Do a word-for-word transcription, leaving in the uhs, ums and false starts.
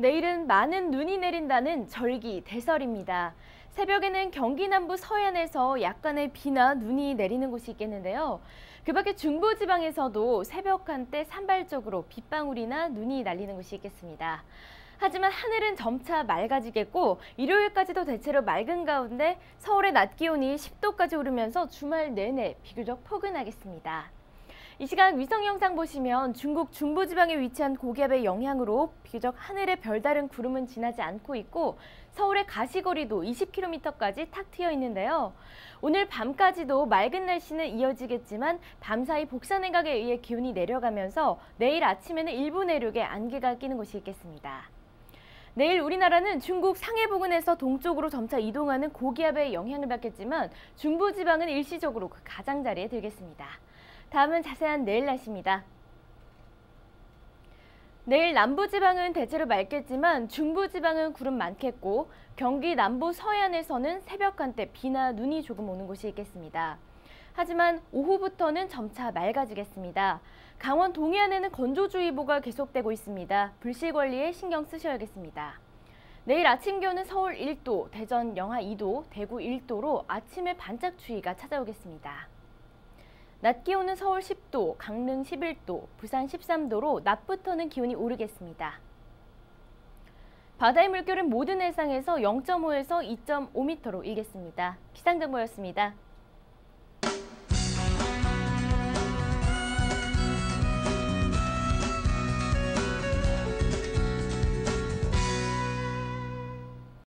내일은 많은 눈이 내린다는 절기 대설입니다. 새벽에는 경기 남부 서해안에서 약간의 비나 눈이 내리는 곳이 있겠는데요. 그 밖에 중부지방에서도 새벽 한때 산발적으로 빗방울이나 눈이 날리는 곳이 있겠습니다. 하지만 하늘은 점차 맑아지겠고 일요일까지도 대체로 맑은 가운데 서울의 낮 기온이 십 도까지 오르면서 주말 내내 비교적 포근하겠습니다. 이 시각 위성 영상 보시면 중국 중부지방에 위치한 고기압의 영향으로 비교적 하늘에 별다른 구름은 지나지 않고 있고 서울의 가시거리도 이십 킬로미터까지 탁 트여 있는데요. 오늘 밤까지도 맑은 날씨는 이어지겠지만 밤사이 복사내각에 의해 기온이 내려가면서 내일 아침에는 일부 내륙에 안개가 끼는 곳이 있겠습니다. 내일 우리나라는 중국 상해 부근에서 동쪽으로 점차 이동하는 고기압의 영향을 받겠지만 중부지방은 일시적으로 그 가장자리에 들겠습니다. 다음은 자세한 내일 날씨입니다. 내일 남부지방은 대체로 맑겠지만 중부지방은 구름 많겠고 경기 남부 서해안에서는 새벽 한때 비나 눈이 조금 오는 곳이 있겠습니다. 하지만 오후부터는 점차 맑아지겠습니다. 강원 동해안에는 건조주의보가 계속되고 있습니다. 불씨 관리에 신경 쓰셔야겠습니다. 내일 아침 기온은 서울 일 도, 대전 영하 이 도, 대구 일 도로 아침에 반짝추위가 찾아오겠습니다. 낮 기온은 서울 십 도, 강릉 십일 도, 부산 십삼 도로 낮부터는 기온이 오르겠습니다. 바다의 물결은 모든 해상에서 영 점 오에서 이 점 오 미터로 일겠습니다. 기상정보였습니다.